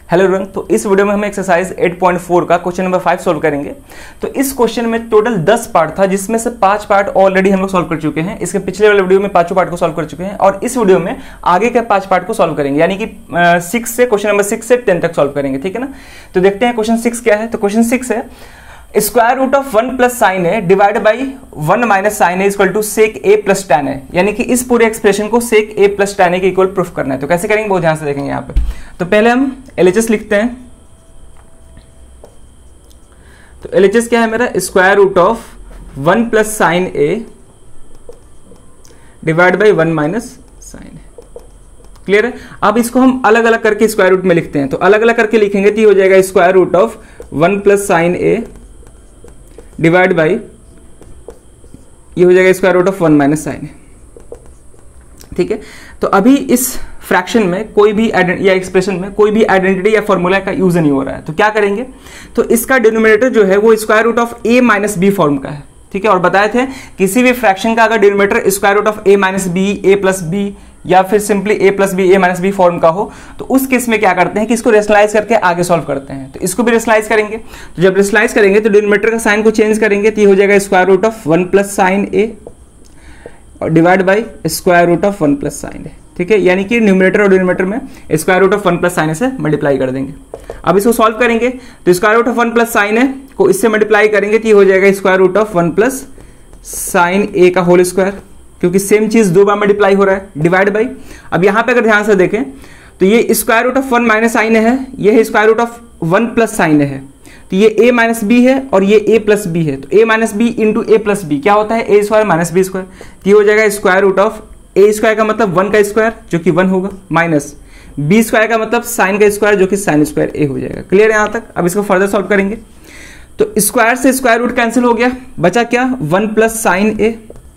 Hello everyone, तो इस video में हम एक्सरसाइज 8.4 का क्वेश्चन नंबर 5 सॉल्व करेंगे। तो इस क्वेश्चन में टोटल 10 पार्ट था, जिसमें से 5 पार्ट ऑलरेडी हम लोग सॉल्व कर चुके हैं। इसके पिछले वाले वीडियो में 5 पार्ट को सॉल्व कर चुके हैं और इस वीडियो में आगे के 5 पार्ट को सॉल्व करेंगे, यानी कि 6 से क्वेश्चन नंबर 6 से 10 तक सॉल्व करेंगे। ठीक है ना। तो देखते हैं क्वेश्चन 6 क्या है। तो क्वेश्चन 6 है square root of 1 plus sine A divide by 1 minus sine A equal to sec A plus tan A, यानी कि इस पूरे एक्सप्रेशन को सेक ए प्लस टैन ए के इक्वल प्रूफ करना है। तो कैसे करेंगे बहुत ध्यान से देखेंगे यहाँ पे। तो पहले हम एलएचएस लिखते हैं। तो एलएचएस क्या है मेरा, square root of 1 plus sine A divide by 1 minus sine A. Clear है। अब इसको हम अलग अलग करके स्क्वायर रूट में लिखते हैं। तो अलग अलग करके लिखेंगे तो ये हो जाएगा square root of 1 plus sine A divide by ये हो जाएगा square root of 1 minus sine A. ठीक है। तो अभी इस फ्रैक्शन में कोई भी या एक्सप्रेशन में कोई भी आइडेंटिटी या फॉर्मूला का यूज नहीं हो रहा है। तो क्या करेंगे, तो इसका डिनोमिनेटर जो है वो square root of A minus B form का है। ठीक है। और बताए थे किसी भी फ्रैक्शन का अगर denominator square root of A minus B, A plus B या फिर simply A plus B, A minus B form का हो, तो उस केस में क्या करते हैं कि इसको रेशनलाइज करके आगे सॉल्व करते हैं। तो इसको भी रेशनलाइज करेंगे। तो जब रेशनलाइज करेंगे तो डिनोमिनेटर का साइन को चेंज करेंगे तो ये हो जाएगा square root of 1 plus sine A और divide by square root of 1 plus sine A. ठीक है। यानी कि न्यूमरेटर और डिनोमिनेटर में square root of 1 plus sine A से मल्टीप्लाई कर देंगे। अब इसको सॉल्व करेंगे तो square root of 1 plus sine A को इससे मल्टीप्लाई करेंगे तो ये हो जाएगा square root of 1 plus sine A का होल स्क्वायर, क्योंकि सेम चीज 2 बार मल्टीप्लाई हो रहा है, डिवाइड बाई। अब यहां पे अगर ध्यान से देखें तो ये square root of 1 minus sine A है, ये है square root of 1 plus sine A है। तो ये a माइनस बी है और ये a प्लस बी है। तो a minus B into A plus B क्या होता है, a square minus B square. तो ये हो जाएगा square root of a square का मतलब 1 का स्क्वायर जो कि 1 होगा, माइनस b स्क्वायर का मतलब साइन का स्क्वायर जो कि साइन स्क्वायर a हो जाएगा। क्लियर है यहां तक। अब इसको फर्दर सॉल्व करेंगे तो स्क्वायर से स्क्वायर रूट कैंसिल हो गया, बचा क्या 1 plus sine A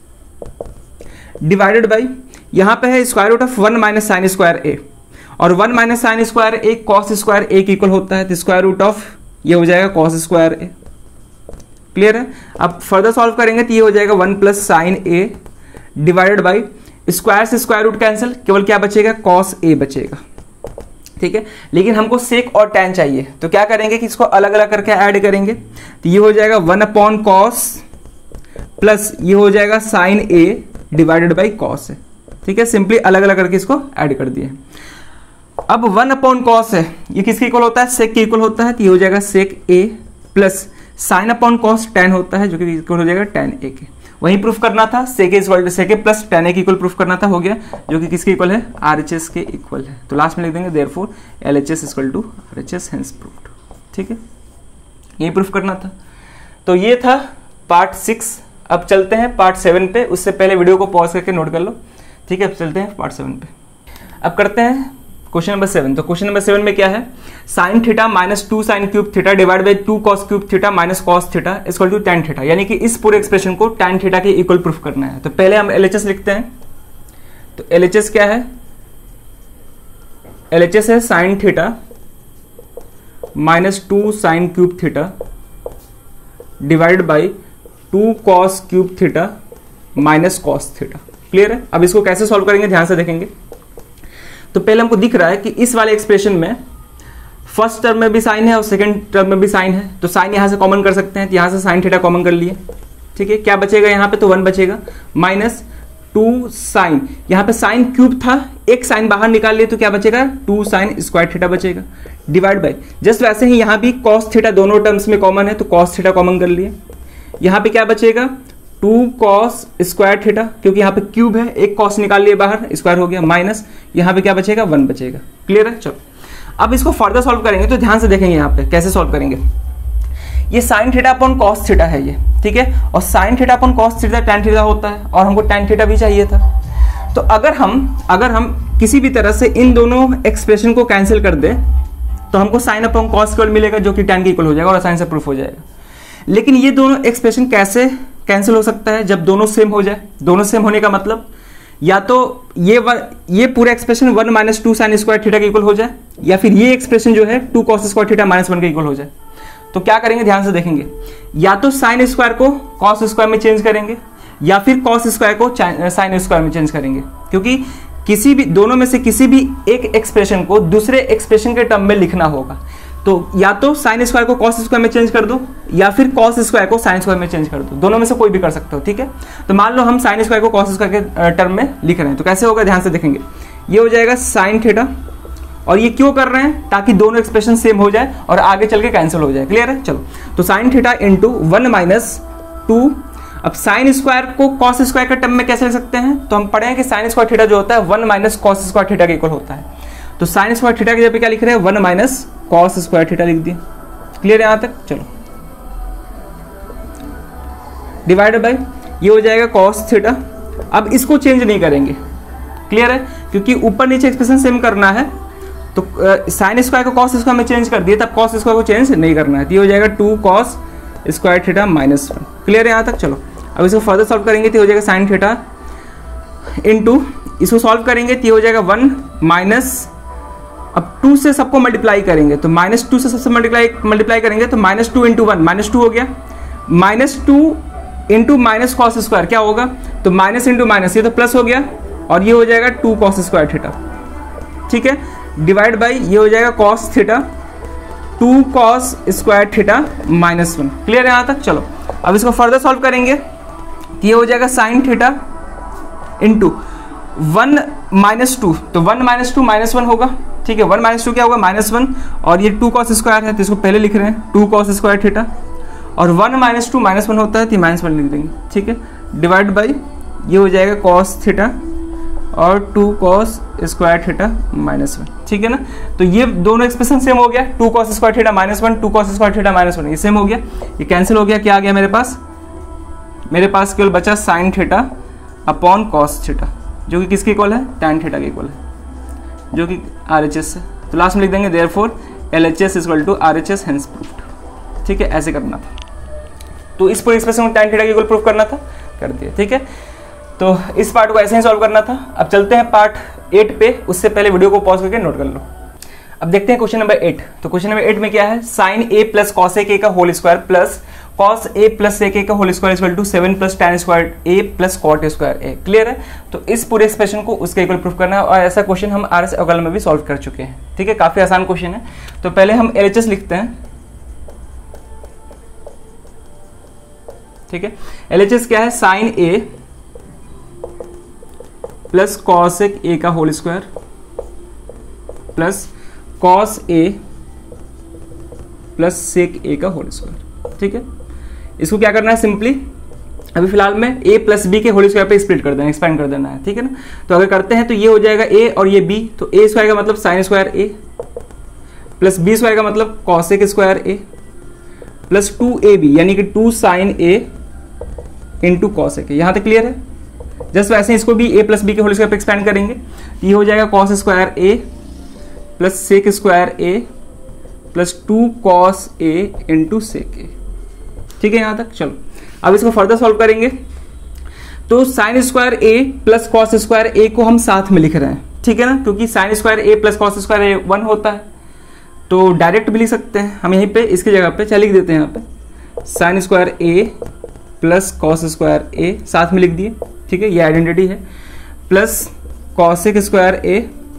divided by यहां पे है square root of 1 minus sine square A, और 1 minus sine square A cos square A के इक्वल होता है। तो स्क्वायर रूट ऑफ ये हो जाएगा कॉस स्क्वायर ए। क्लियर है। अब फर्दर सॉल्व करेंगे तो ये हो जाएगा 1 plus sine A divided by square से स्क्वायर रूट कैंसिल, केवल क्या बचेगा कॉस ए बचेगा। ठीक है। लेकिन हमको सेक और टैन चाहिए, तो क्या करेंगे कि इसको अलग अलग करके ऐड करेंगे। तो ये हो जाएगा 1 अपॉन कॉस प्लस ये हो जाएगा sine A divided by cos है। ठीक है। सिंपली अलग अलग करके इसको ऐड कर दिए। अब 1 अपॉन कॉस है, ये किसके इक्वल होता है, सेक के इक्वल होता है। तो ये हो जाएगा sec A plus sine upon cos tan होता है जो कि इक्वल हो जाएगा टैन ए के। वहीं प्रूफ करना था सेक ए सेक ए प्लस टैन ए के इक्वल प्रूफ करना था, हो गया, जो कि किसके इक्वल है, आरएचएस के इक्वल है। तो लास्ट में लिख देंगे therefore LHS equal to RHS hence proved. ठीक है। यही प्रूफ करना था। तो ये था पार्ट 6। अब चलते हैं पार्ट 7 पे। उससे पहले वीडियो को पॉज करके नोट कर लो। ठीक है। अब चलते हैं पार्ट 7 पे। अब करते हैं क्वेश्चन नंबर 7। तो क्वेश्चन नंबर 7 में क्या है, sine theta minus 2 sine cube theta divide by 2 cos cube theta minus cos theta equal to tan theta, यानी कि इस पूरे एक्सप्रेशन को टैन थीटा के इक्वल प्रूफ करना है। तो पहले हम एलएचएस लिखते हैं। तो एलएचएस क्या है, एलएचएस है sine theta minus 2 sine cube theta divide by 2 cos cube theta minus cos theta. Clear है। अब इसको कैसे सॉल्व करेंगे ध्यान से देखेंगे। तो पहले हमको दिख रहा है कि इस वाले एक्सप्रेशन में फर्स्ट टर्म में भी साइन है और सेकंड टर्म में भी साइन है। तो साइन यहां से कॉमन कर सकते हैं। तो यहां से साइन थीटा कॉमन कर लिए। ठीक है। क्या बचेगा यहां पे, तो 1 बचेगा माइनस 2 साइन, यहां पे साइन क्यूब था, एक साइन बाहर निकाल लिए तो क्या बचेगा 2 साइन स्क्वायर थीटा बचेगा डिवाइड बाई, जस्ट वैसे ही यहां भी कॉस थीटा दोनों टर्म्स में कॉमन है तो कॉस थीटा कॉमन कर लिए। यहां पे क्या बचेगा 2 कॉस स्क्वायर थीटा, क्योंकि यहाँ पे क्यूब है, एक कॉस निकाल लिए बाहर, स्क्वायर हो गया, माइनस यहाँ पे क्या बचेगा 1 बचेगा। क्लियर है। चलो अब इसको फर्दर सॉल्व करेंगे तो ध्यान से देखेंगे यहाँ पे कैसे सॉल्व करेंगे। ये sine theta upon cos theta है ये। ठीक है। और sine theta upon cos theta tan theta होता है और हमको टैन थीटा भी चाहिए था। तो अगर हम किसी भी तरह से इन दोनों एक्सप्रेशन को कैंसिल कर दे तो हमको साइन अपॉन कॉस इक्वल मिलेगा जो कि टैन के इक्वल हो जाएगा और आसानी से प्रूफ हो जाएगा। लेकिन ये दोनों एक्सप्रेशन कैसे कैंसिल हो सकता है, जब दोनों सेम हो जाए। दोनों सेम होने का मतलब या तो ये पूरा expression 1 minus 2 sine square theta के इक्वल हो जाए, या फिर ये एक्सप्रेशन जो है 2 कॉस स्क्वायर थीटा माइनस 1 के इक्वल हो जाए। तो क्या करेंगे ध्यान से देखेंगे, या तो साइन स्क्वायर को कॉस स्क्वायर में चेंज करेंगे या फिर कॉस स्क्वायर को साइन स्क्वायर में चेंज करेंगे, क्योंकि किसी भी दोनों में से किसी भी एक एक्सप्रेशन को दूसरे एक्सप्रेशन के टर्म में लिखना होगा। तो या तो साइन स्क्वायर को कॉस स्क्वायर में चेंज कर दो या फिर कॉस स्क्वायर को साइन स्क्वायर में चेंज कर दो, दोनों में से कोई भी कर सकते हो, ठीक है। तो मान लो हम साइन स्क्वायर को कॉस स्क्वायर के टर्म में लिख रहे हैं, तो कैसे होगा ध्यान से देखेंगे। ये हो जाएगा साइन थीटा, और ये क्यों कर रहे हैं, ताकि दोनों एक्सप्रेशन सेम हो जाए और आगे चल के कैंसिल हो जाए। क्लियर है, चलो। तो साइन थीटा इंटू 1 माइनस 2। अब साइन स्क्वायर को कॉस स्क्वायर के टर्म में कैसे लिख सकते हैं, तो हम पढ़े हैं कि साइन स्क्वायर थीटा जो होता है 1 माइनस कॉस स्क्वायर थीटा के इक्वल होता है। तो साइन स्क्वायर थीटा की जगह पे क्या लिख रहे हैं, 1 माइनस कॉस स्क्वायर थीटा लिख दिए। क्लियर है यहां तक, चलो। डिवाइडेड बाय ये हो जाएगा कॉस थीटा। अब इसको चेंज नहीं करेंगे, क्लियर है, क्योंकि ऊपर नीचे एक्सप्रेशन सेम करना है। तो साइन स्क्वायर को कॉस स्क्वायर में चेंज कर दिए, तब कॉस स्क्वायर को चेंज नहीं करना है। तो ये हो जाएगा 2 cos square theta minus 1। Clear है यहां तक, चलो। अब इसको फर्दर सॉल्व करेंगे तो हो जाएगा साइन थीटा इंटू, इसको सॉल्व करेंगे तो हो जाएगा 1 माइनस, अब 2 से सबको मल्टीप्लाई करेंगे, तो -2 से सबसे मल्टीप्लाई करेंगे तो -2 इंटू 1 -2 हो गया। -2 इंटू माइनस कॉस स्क्वायर क्या होगा, तो माइनस इंटू माइनस, ये तो प्लस हो गया, और ये हो जाएगा 2 कॉस स्क्वायर थीटा, ठीक है। डिवाइड बाई ये हो जाएगा cos theta 2 cos square theta minus 1। Clear है यहां तक, चलो। अब इसको फर्दर सॉल्व करेंगे तो ये हो जाएगा साइन थीटा इंटू 1 माइनस 2, तो 1 माइनस 2 माइनस 1 होगा, ठीक है। 1 माइनस 2 क्या होगा, -1, और ये 2 कॉस स्क्वायर है तो इसको पहले लिख रहे हैं 2 कॉस स्क्वायर थीटा, और 1 माइनस 2 -1 होता है तो -1 लिख देंगे, ठीक है। डिवाइड बाई ये हो जाएगा कॉस थीटा और 2 कॉस स्क्वायर थीटा -1, ठीक है ना। तो ये दोनों एक्सप्रेशन सेम हो गया, 2 cos square theta -1, 2 cos square theta -1, ये सेम हो गया, ये कैंसिल हो गया। क्या आ गया मेरे पास केवल बचा sine theta upon cos theta, जो कि किसके इक्वल है, tan थीटा के इक्वल है, जो कि RHS है। तो लास्ट में लिख देंगे therefore LHS equal to RHS hence proved, ठीक है। ऐसे करना था, तो इस पूरे एक्सप्रेशन को tan थीटा के इक्वल प्रूव करना था, कर दिया, ठीक है। तो इस पार्ट को ऐसे ही सॉल्व करना था। अब चलते हैं पार्ट 8 पे, उससे पहले वीडियो को पॉज करके नोट कर लो। अब देखते हैं क्वेश्चन नंबर 8। तो क्वेश्चन नंबर 8 में क्या है, sine a plus cos a का whole square plus cos a plus sec a का whole square equal to 7 plus tan square a plus cot square a। Clear है, तो इस पूरे एक्सप्रेशन को उसके इक्वल प्रूफ करना है, और ऐसा क्वेश्चन हम RS अगल में भी सॉल्व कर चुके हैं, ठीक है। काफी आसान क्वेश्चन है। तो पहले हम LHS लिखते हैं, ठीक है। LHS क्या है, sine a plus cosec a का whole square plus cos a plus sec a का होल स्क्वायर, ठीक है। इसको क्या करना है, सिंपली अभी फिलहाल में a प्लस b के होल स्क्वायर पे स्प्लिट कर देना, एक्सपेंड कर देना है, ठीक है ना। तो अगर करते हैं तो ये हो जाएगा a और ये b, तो a स्क्वायर का मतलब sine square a plus b square का मतलब cosec square a plus 2ab, यानी कि 2 sine a into cosec a। यहां तक क्लियर है। जस्ट वैसे इसको भी a प्लस बी के होल स्क्वायर पे एक्सपेंड करेंगे, ये हो जाएगा cos square a plus sec square a plus 2 cos a into sec a, ठीक है यहां तक। चलो अब इसको फर्दर सॉल्व करेंगे, तो sine square a plus cos square a को हम साथ में लिख रहे हैं, ठीक है ना, क्योंकि sine square a plus cos square a 1 होता है, तो डायरेक्ट भी लिख सकते हैं हम यहीं पे, इसकी जगह पे चल लिख देते हैं यहाँ पे sine square a plus cos square a साथ में लिख दिए, ठीक है, ये आइडेंटिटी है, plus cosec square a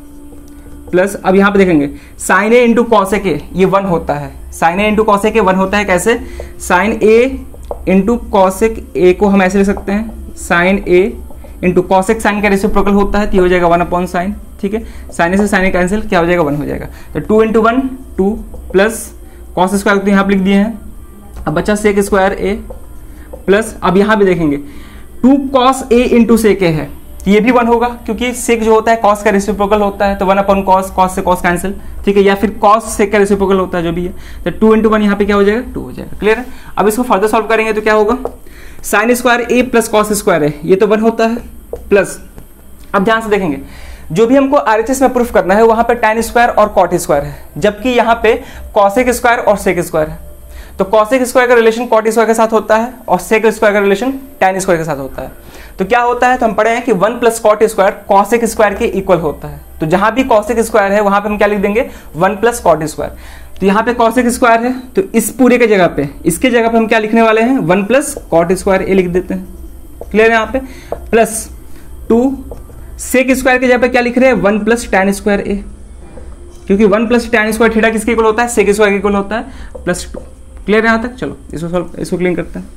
plus, अब यहां पे देखेंगे sine a into cosec a ये 1 होता है, sine a into cosec a 1 होता है। कैसे, sine a into cosec a को हम ऐसे लिख सकते हैं, sine a into cosec sine का रेसिप्रोकल होता है, तो ये हो जाएगा 1 अपॉन साइन, ठीक है। साइन से साइन कैंसिल, क्या हो जाएगा 1 हो जाएगा। तो 2 इंटू 1 2 प्लस कॉस स्क्वायर तो यहाँ पे लिख दिए हैं, अब बचा सेक स्क्वायर a प्लस, अब यहाँ भी देखेंगे 2 cos a into sec a है, ये भी 1 होगा, क्योंकि सेक जो होता है कॉस का रेसिप्रोकल होता है, तो 1 अपॉन कॉस, कॉस से कॉस कैंसिल, ठीक है, या फिर कॉस सेक का रेसिप्रोकल होता है, जो भी है। तो 2 इंटू 1 यहाँ पे क्या हो जाएगा, 2 हो जाएगा। क्लियर है। अब इसको फर्दर सॉल्व करेंगे तो क्या होगा, sine square a plus cos square है, ये तो 1 होता है, प्लस, अब ध्यान से देखेंगे जो भी हमको RHS में प्रूफ करना है वहां पे tan स्क्वायर और कॉट स्क्वायर है, जबकि यहाँ पे कॉसेक स्क्वायर और सेक स्क्वायर है। तो कॉसेक स्क्वायर का रिलेशन कॉट स्क्वायर के साथ होता है और सेक स्क्वायर का रिलेशन tan स्क्वायर के साथ होता है। तो क्या होता है, तो हम पढ़े हैं कि 1 plus cot square cosec square के इक्वल होता है। तो जहां भी कॉसेक स्क्वायर है वहां पे हम क्या लिख देंगे, 1 प्लस कॉट स्क्वायर। तो यहाँ पे कॉसेक स्क्वायर है, तो इस पूरे के जगह पे, इसके जगह पे हम क्या लिखने वाले हैं, 1 प्लस कॉट स्क्वायर a लिख देते हैं। क्लियर है। यहाँ पे प्लस 2 सेक स्क्वायर के जगह पे क्या लिख रहे हैं 1 प्लस tan स्क्वायर ए, क्योंकि 1 प्लस tan स्क्वायर थीटा किसके इक्वल होता है, सेक स्क्वायर के इक्वल होता है +2। क्लियर है यहाँ तक? चलो इसको क्लीन करते हैं।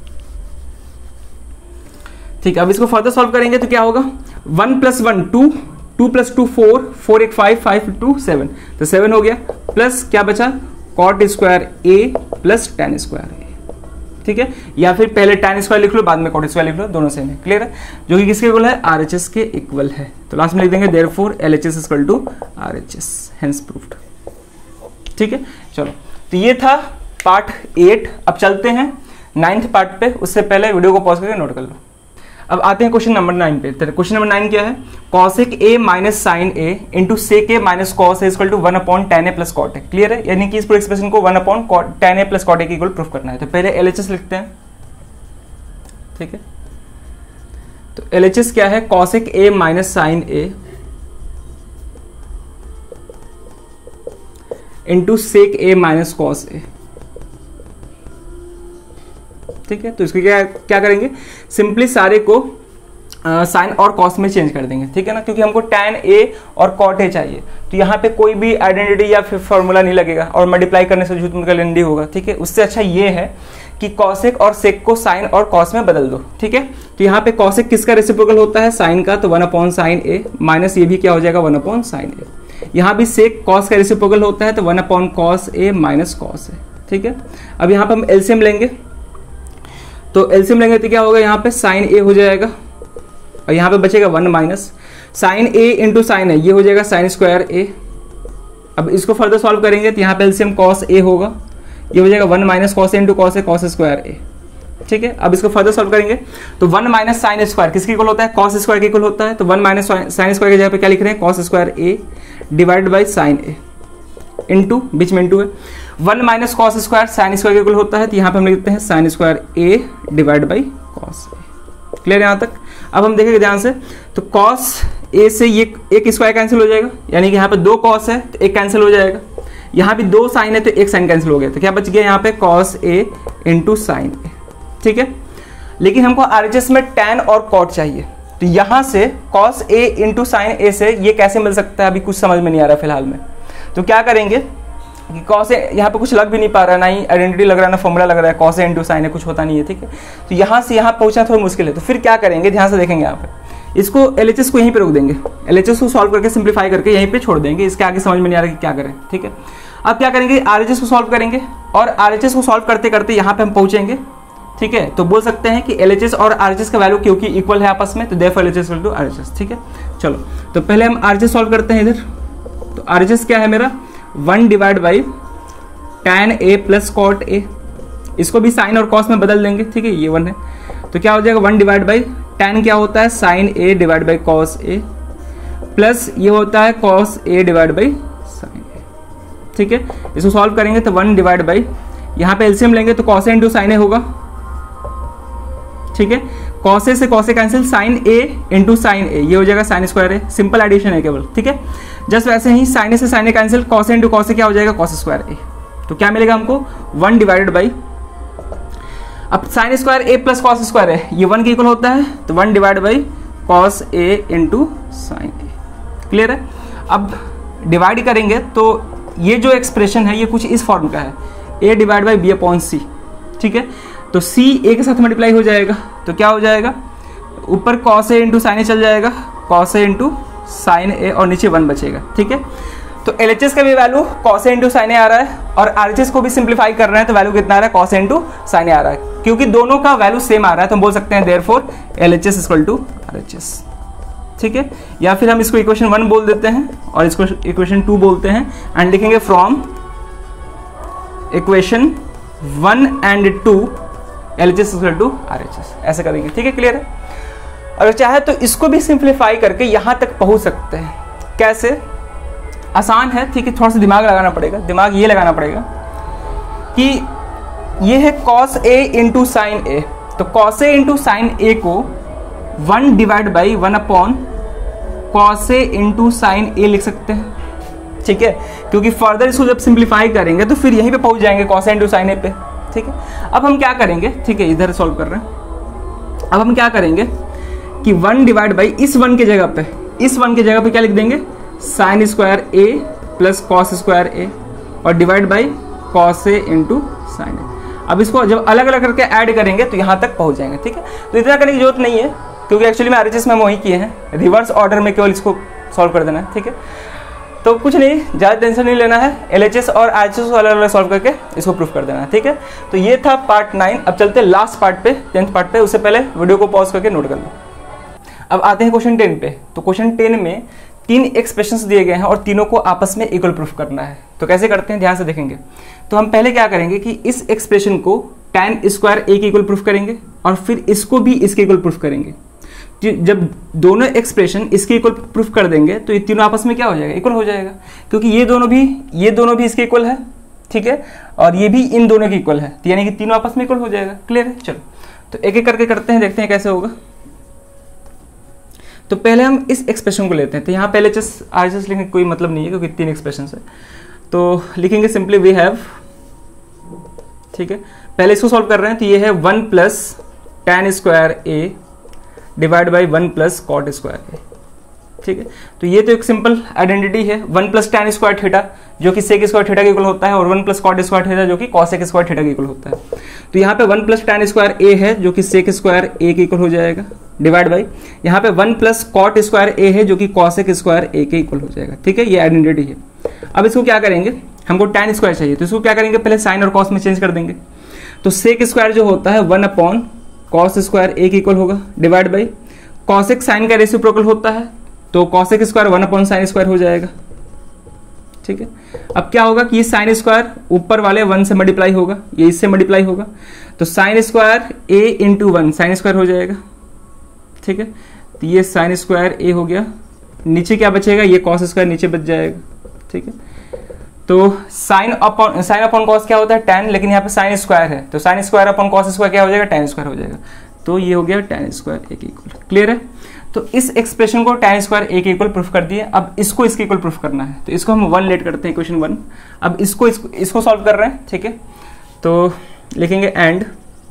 ठीक है, अब इसको फर्दर सॉल्व करेंगे तो क्या होगा 1 + 1 2, 2 + 2 4, 4 1 5, 5 2 7, तो 7 हो गया, प्लस क्या बचा cot square A plus tan square A. ठीक है, या फिर पहले tan स्क्वायर लिख लो बाद में cot स्क्वायर लिख लो, दोनों सेम है। क्लियर है? जो कि किसके इक्वल है, RHS के इक्वल है। तो लास्ट में लिख देंगे therefore LHS = RHS, hence proved. ठीक है, चलो तो ये था पार्ट 8। अब चलते हैं 9th पार्ट पे। उससे पहले वीडियो को पॉज करके नोट कर लो। अब आते हैं क्वेश्चन नंबर 9 पे। क्वेश्चन नंबर 9 क्या है, cosec a minus sine a into sec a minus cos a equal to 1/tan a plus cot a। Clear है? यानी कि इस पूरे एक्सप्रेशन को 1/tan a plus cot a के इक्वल प्रूफ करना है। तो पहले LHS लिखते हैं। ठीक है, तो LHS क्या है, cosec a minus sine a into sec a minus cos a। ठीक है, तो इसको क्या करेंगे, सिंपली सारे को साइन और कॉस में चेंज कर देंगे। ठीक है ना, क्योंकि हमको tan a और cot a चाहिए, तो यहाँ पे कोई भी आइडेंटिटी या फिर फॉर्मूला नहीं लगेगा और मल्टीप्लाई करने से झूठ मुनकर लेंडी होगा। ठीक है, उससे अच्छा ये है कि cosec और sec को साइन और कॉस में बदल दो। ठीक है, तो यहाँ पे cosec किसका रेसिप्रोकल होता है, साइन का, तो 1/sin a माइनस ये भी क्या हो जाएगा 1/sin a। यहाँ भी sec cos का रेसिप्रोकल होता है तो 1/cos a minus cos a। ठीक है, अब यहाँ पे हम एलसीएम लेंगे, तो एलसीएम लेंगे तो क्या होगा, यहाँ पे sin a हो जाएगा और यहाँ पे बचेगा 1 minus sin a into sine a, ये हो जाएगा sin स्क्वायर a। अब इसको फर्दर सॉल्व करेंगे तो यहाँ पे एलसीएम cos a होगा, ये हो जाएगा 1 minus cos a into cos a cos square a। ठीक है, अब इसको फर्दर सॉल्व करेंगे तो 1 माइनस साइन स्क्वायर किसके इक्वल होता है, cos स्क्वायर के इक्वल होता है। तो 1 माइनस साइन स्क्वायर की जगह पे क्या लिख रहे हैं, cos square a divide by sine a into, बीच में इंटू है, 1 minus cos square sine square के इक्वल होता है, तो यहाँ पे हम लिखते हैं sine square a divide by cos a। Clear है यहाँ तक? अब हम देखेंगे ध्यान से, तो कॉस a से ये एक स्क्वायर कैंसिल हो जाएगा, यानी कि यहाँ पे 2 कॉस है तो एक कैंसिल हो जाएगा, यहाँ भी 2 साइन है तो एक साइन कैंसिल हो गया, तो क्या बच गया यहाँ पे cos a into sine a। ठीक है, लेकिन हमको RHS में tan और cot चाहिए, तो यहाँ से cos a into sine a से ये कैसे मिल सकता है, अभी कुछ समझ में नहीं आ रहा फिलहाल में। तो क्या करेंगे कि cos a, यहाँ पे कुछ लग भी नहीं पा रहा, ना ही आइडेंटिटी लग रहा है ना फॉर्मूला लग रहा है, cos a into sine a कुछ होता नहीं है। ठीक है, तो यहाँ से यहाँ पहुँचना थोड़ा मुश्किल है, तो फिर क्या करेंगे, ध्यान से देखेंगे यहाँ पे, इसको LHS को यहीं पे रोक देंगे, LHS को सॉल्व करके सिंप्लीफाई करके यहीं पे छोड़ देंगे, इसके आगे समझ में नहीं आ रहा कि क्या करें। ठीक है, अब क्या करेंगे, RHS को सॉल्व करेंगे और RHS को सॉल्व करते करते यहाँ पे हम पहुँचेंगे। ठीक है, तो बोल सकते हैं कि LHS और RHS का वैल्यू क्योंकि इक्वल है आपस में, तो therefore LHS equal to RHS। ठीक है, चलो तो पहले हम RHS सॉल्व करते हैं इधर। तो RHS क्या है मेरा, 1 divide by tan a plus cot a, इसको भी साइन और कॉस में बदल देंगे। ठीक है, ये 1 है तो क्या हो जाएगा 1 डिवाइड बाई tan क्या होता है sine a divide by cos a plus ये होता है cos a divide by sine a। ठीक है, इसको सॉल्व करेंगे तो 1 डिवाइड बाई, यहाँ पे एलसीएम लेंगे तो cos a into sine a होगा। ठीक है, cos a से cos a cancel, sine a into sine a, ये हो जाएगा sine square a, simple addition है केवल। ठीक है, जस्ट वैसे ही साइन a से sine a cancel, cos a into cos a क्या हो जाएगा cos स्क्वायर a। तो क्या मिलेगा हमको 1 डिवाइड बाई, अब sine square a plus cos square है ये 1 के इक्वल होता है, तो 1 divide by cos a into sine a। Clear है? अब डिवाइड करेंगे तो ये जो एक्सप्रेशन है ये कुछ इस फॉर्म का है, a डिवाइड बाई b/c। ठीक है, तो c a के साथ मल्टीप्लाई हो जाएगा, तो क्या हो जाएगा, ऊपर cos a into sine a चल जाएगा, cos a into sine a और नीचे 1 बचेगा। ठीक है, तो LHS का भी value cos a into sine a आ रहा है और RHS को भी सिंप्लीफाई कर रहे हैं तो वैल्यू कितना आ रहा है, cos a into sine a आ रहा है, क्योंकि दोनों का वैल्यू सेम आ रहा है तो हम बोल सकते हैं therefore LHS equal to RHS। ठीक है, या फिर हम इसको इक्वेशन 1 बोल देते हैं और इसको इक्वेशन 2 बोलते हैं एंड लिखेंगे from equation 1 and 2 LHS equal to RHS, ऐसे करेंगे। ठीक है, क्लियर है? अगर चाहे तो इसको भी सिंप्लीफाई करके यहाँ तक पहुँच सकते हैं, कैसे, आसान है। ठीक है, थोड़ा सा दिमाग लगाना पड़ेगा, दिमाग ये लगाना पड़ेगा कि ये है cos a into sine a, तो cos a into sine a को 1 divide by 1/cos a into sine a लिख सकते हैं। ठीक है, क्योंकि फर्दर इसको जब सिंप्लीफाई करेंगे तो फिर यहीं पे पहुंच जाएंगे cos a into sine a पे। ठीक है, अब हम क्या करेंगे, ठीक है इधर सॉल्व कर रहे हैं, अब हम क्या करेंगे कि 1 डिवाइड बाई इस 1 की जगह पे इस 1 की जगह पे क्या लिख देंगे, sine square A plus cos square A और divide by cos A into sine A. अब इसको जब अलग अलग करके ऐड करेंगे तो यहाँ तक पहुँच जाएंगे, ठीक है। तो इतना करने की जरूरत नहीं है क्योंकि एक्चुअली में RHS में हम वही किए हैं, रिवर्स ऑर्डर में केवल इसको सॉल्व कर देना है, ठीक है। तो कुछ नहीं, ज़्यादा टेंशन नहीं लेना है, LHS और RHS को अलग अलग सॉल्व करके इसको प्रूफ कर देना है, ठीक है। तो ये था पार्ट 9। अब चलते हैं लास्ट पार्ट पे, 10th पार्ट पे। उससे पहले वीडियो को पॉज करके नोट कर लो। अब आते हैं क्वेश्चन 10 पे। तो क्वेश्चन 10 में 3 एक्सप्रेशंस दिए गए हैं और तीनों को आपस में इक्वल प्रूफ करना है। तो कैसे करते हैं, ध्यान से देखेंगे। तो हम पहले क्या करेंगे कि इस एक्सप्रेशन को tan स्क्वायर a के इक्वल प्रूफ करेंगे और फिर इसको भी इसके इक्वल प्रूफ करेंगे। जब दोनों एक्सप्रेशन इसके इक्वल प्रूफ कर देंगे तो ये तीनों आपस में क्या हो जाएगा, इक्वल हो जाएगा, क्योंकि ये दोनों भी इसके इक्वल है, ठीक है, और ये भी इन दोनों की इक्वल है, तो यानी कि तीनों आपस में इक्वल हो जाएगा। क्लियर है। चलो तो एक एक करके करते हैं, देखते हैं कैसे होगा। तो पहले हम इस एक्सप्रेशन को लेते हैं। तो यहाँ पहले RHS लिखने का कोई मतलब नहीं है क्योंकि 3 एक्सप्रेशन है। तो लिखेंगे सिंपली वी हैव, ठीक है। पहले इसको सॉल्व कर रहे हैं। तो ये है 1 plus tan square a divide by 1 plus cot square A, ठीक है। तो ये तो एक सिंपल आइडेंटिटी है, 1 प्लस tan स्क्वायर थीटा जो कि सेक स्क्वायर थीटा के इक्वल होता है और 1 प्लस कॉट स्क्वायर थीटा जो कि कॉसेक स्क्वायर थीटा के इक्वल होता है। तो यहाँ पे 1 प्लस tan स्क्वायर ए है जो कि सेक स्क्वायर ए के इक्वल हो जाएगा, डिवाइड बाई यहाँ पे 1 प्लस कॉट स्क्वायर ए है जो कि कॉसेक स्क्वायर ए के इक्वल हो जाएगा, ठीक है। ये आइडेंटिटी है। अब इसको क्या करेंगे, हमको tan स्क्वायर चाहिए, तो इसको क्या करेंगे, पहले साइन और कॉस में चेंज कर देंगे। तो सेक स्क्वायर जो होता है 1 अपॉन कॉस स्क्वायर ए के इक्वल होगा, डिवाइड बाई कॉसेक साइन का रेसिप्रोकल होता है तो cosec square 1 upon sine square हो जाएगा, ठीक है। अब क्या होगा कि ये साइन स्क्वायर ऊपर वाले 1 से मल्टीप्लाई होगा, ये इससे मल्टीप्लाई होगा, तो sine square a into 1 sine square हो जाएगा, ठीक है। तो ये साइन स्क्वायर a हो गया, नीचे क्या बचेगा, ये कॉस स्क्वायर नीचे बच जाएगा, ठीक है। तो साइन अपॉन कॉस क्या होता है, tan, लेकिन यहाँ पे साइन स्क्वायर है तो sine square upon cos square क्या हो जाएगा, tan स्क्वायर हो जाएगा। तो ये हो गया tan स्क्वायर a के इक्वल। क्लियर है। तो इस एक्सप्रेशन को tan स्क्वायर a के इक्वल प्रूफ कर दिए। अब इसको इसके इक्वल प्रूफ करना है, तो इसको हम 1 लेट करते हैं, इक्वेशन 1। अब इसको सॉल्व कर रहे हैं, ठीक है। तो लिखेंगे एंड,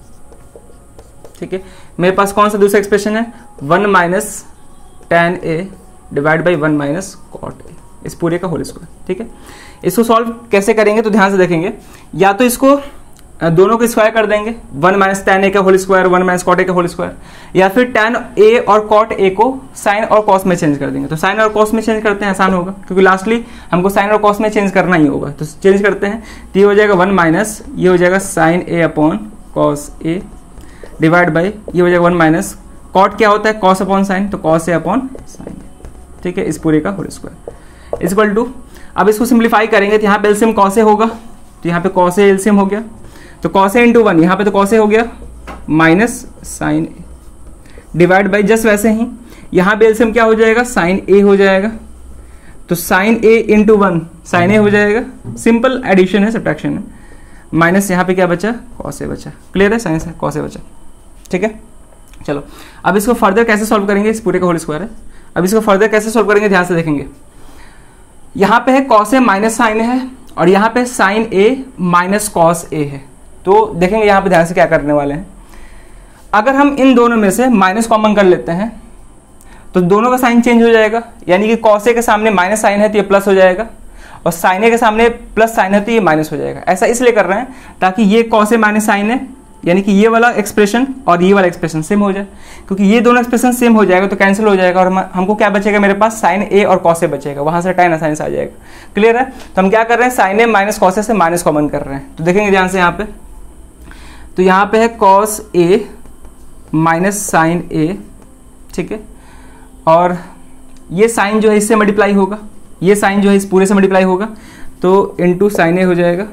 ठीक है। मेरे पास कौन सा दूसरा एक्सप्रेशन है, 1 minus tan a divide by 1 minus cot a, इस पूरे का होल स्क्वायर, ठीक है। इसको सॉल्व कैसे करेंगे तो ध्यान से देखेंगे, या तो इसको दोनों को स्क्वायर कर देंगे, 1 माइनस tan a का whole square 1 minus cot a का होल स्क्वायर, या फिर tan a और कॉट a को साइन और कॉस में चेंज कर देंगे। तो साइन और कॉस में चेंज करते हैं, आसान होगा क्योंकि लास्टली हमको साइन और कॉस में चेंज करना ही होगा। तो चेंज करते हैं, तो ये हो जाएगा 1 माइनस, ये हो जाएगा sine a upon cos a divide by ये हो जाएगा 1 माइनस कॉट क्या होता है, कॉस अपॉन साइन, तो कॉस a अपॉन साइन, ठीक है, इस पूरे का whole square is equal to. अब इसको सिंप्लीफाई करेंगे तो यहाँ पे एलसीएम कॉस a होगा, तो यहाँ पे कॉस a एलसीएम हो गया, तो कॉस a इंटू 1, यहाँ पे तो कॉस a हो गया minus sine a divide by just वैसे ही यहाँ पे एलसीएम क्या हो जाएगा, साइन a हो जाएगा, तो sine a into 1 sine a हो जाएगा, सिंपल एडिशन है, सब्ट्रैक्शन है, माइनस यहाँ पे क्या बचा, कॉस a बचा। क्लियर है, साइन से कॉस a बचा, ठीक है। चलो अब इसको फर्दर कैसे सॉल्व करेंगे, इस पूरे का होल स्क्वायर है। अब इसको फर्दर कैसे सॉल्व करेंगे, ध्यान से देखेंगे। यहाँ पे है cos a minus sine a है और यहाँ पे sine a minus cos a है। तो देखेंगे यहाँ पे ध्यान से क्या करने वाले हैं, अगर हम इन दोनों में से माइनस कॉमन कर लेते हैं तो दोनों का साइन चेंज हो जाएगा, यानी कि कॉस a के सामने माइनस साइन है तो ये प्लस हो जाएगा और साइन a के सामने प्लस साइन है तो ये माइनस हो जाएगा। ऐसा इसलिए कर रहे हैं ताकि ये कॉस a माइनस साइन है, यानी कि ये वाला एक्सप्रेशन और ये वाला एक्सप्रेशन सेम हो जाए, क्योंकि ये दोनों एक्सप्रेशन सेम हो जाएगा तो कैंसिल हो जाएगा और हमको क्या बचेगा, मेरे पास साइन a और कॉस a बचेगा, वहां से tan साइन आ जाएगा। क्लियर है। तो हम क्या कर रहे हैं, sine a minus cos a से माइनस कॉमन कर रहे हैं। तो देखेंगे ध्यान से यहाँ पे, तो यहाँ पे है cos a minus sine a, ठीक है, और ये साइन जो है इससे मल्टीप्लाई होगा, ये साइन जो है इस पूरे से मल्टीप्लाई होगा, तो इंटू साइन a हो जाएगा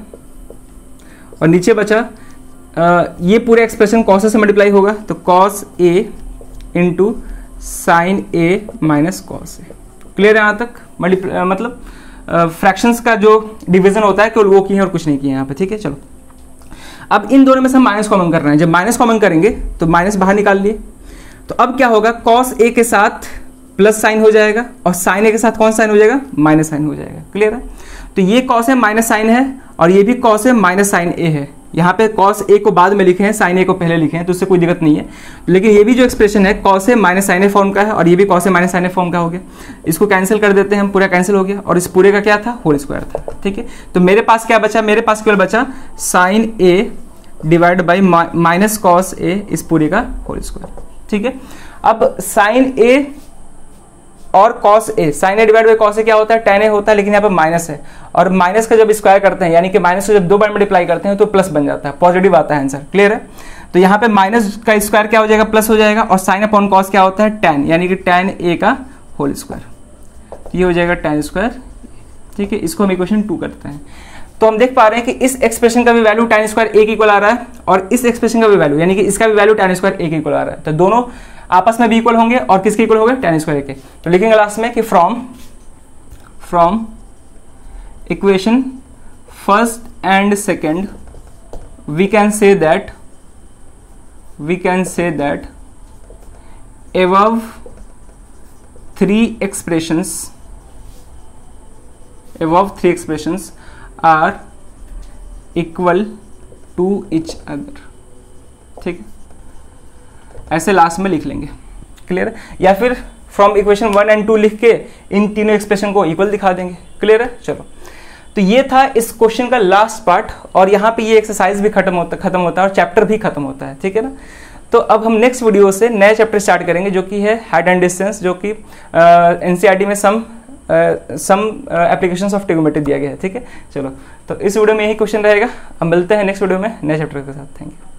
और नीचे बचा ये पूरे एक्सप्रेशन कॉस से मल्टीप्लाई होगा, तो cos a into sine a minus cos a। Clear है यहाँ तक, मतलब फ्रैक्शंस का जो डिवीजन होता है केवल वो किए हैं और कुछ नहीं किए यहाँ पे, ठीक है। चलो अब इन दोनों में से हम माइनस कॉमन कर रहे हैं, जब माइनस कॉमन करेंगे तो माइनस बाहर निकाल लिए, तो अब क्या होगा, कॉस a के साथ प्लस साइन हो जाएगा और साइन a के साथ कौन साइन हो जाएगा, माइनस साइन हो जाएगा। क्लियर है। तो ये कॉस a माइनस साइन है और ये भी cos a minus sine a है, यहाँ पे cos a को बाद में लिखे हैं, sin a को पहले लिखे हैं, तो उससे कोई दिक्कत नहीं है। लेकिन ये भी जो एक्सप्रेशन है cos a minus sin a form का है और ये भी cos a minus sin a form का हो गया। इसको कैंसिल कर देते हैं, हम पूरा कैंसिल हो गया और इस पूरे का क्या था, होल स्क्वायर था। ठीक है, तो मेरे पास क्या बचा, मेरे पास केवल बचा sin a divide by minus cos a इस पूरे का होल स्क्वायर। ठीक है, अब sin a और cos a, sin a divide by cos a क्या होता है, tan a होता है, लेकिन यहाँ पे माइनस है और माइनस का जब स्क्वायर करते हैं यानी कि माइनस को जब 2 बार मल्टीप्लाई करते हैं तो प्लस बन जाता है, पॉजिटिव आता है आंसर। क्लियर है, तो यहाँ पे माइनस का स्क्वायर क्या हो जाएगा, प्लस हो जाएगा और sin अपॉन cos क्या होता है, tan, यानी कि tan a का होल स्क्वायर, ये हो जाएगा tan स्क्वायर। ठीक है, इसको हम इक्वेशन 2 करते हैं। तो हम देख पा रहे हैं कि इस एक्सप्रेशन का भी वैल्यू tan स्क्वायर a के इक्वल आ रहा है और इस एक्सप्रेशन का भी वैल्यू यानी कि इसका भी वैल्यू tan स्क्वायर a के इक्वल आ रहा है। तो दोनों आपस में भी इक्वल होंगे और किसके इक्वल होंगे, tan स्क्वायर के। तो लिखेंगे लास्ट में कि from equation first and second we can say that above three expressions are equal to each other। ठीक है, ऐसे लास्ट में लिख लेंगे। क्लियर है, या फिर फ्रॉम इक्वेशन 1 एंड 2 लिख के इन तीनों एक्सप्रेशन को इक्वल दिखा देंगे। क्लियर है, चलो तो ये था इस क्वेश्चन का लास्ट पार्ट और यहाँ पे ये एक्सरसाइज भी खत्म होता है और चैप्टर भी खत्म होता है। ठीक है ना, तो अब हम नेक्स्ट वीडियो से नए चैप्टर स्टार्ट करेंगे जो कि है हाइट एंड डिस्टेंस, जो कि एनसीईआरटी में सम एप्लीकेशंस ऑफ ट्रिग्नोमेट्री दिया गया है। ठीक है, चलो तो इस वीडियो में यही क्वेश्चन रहेगा। हम मिलते हैं नेक्स्ट वीडियो में नए चैप्टर के साथ। Thank you.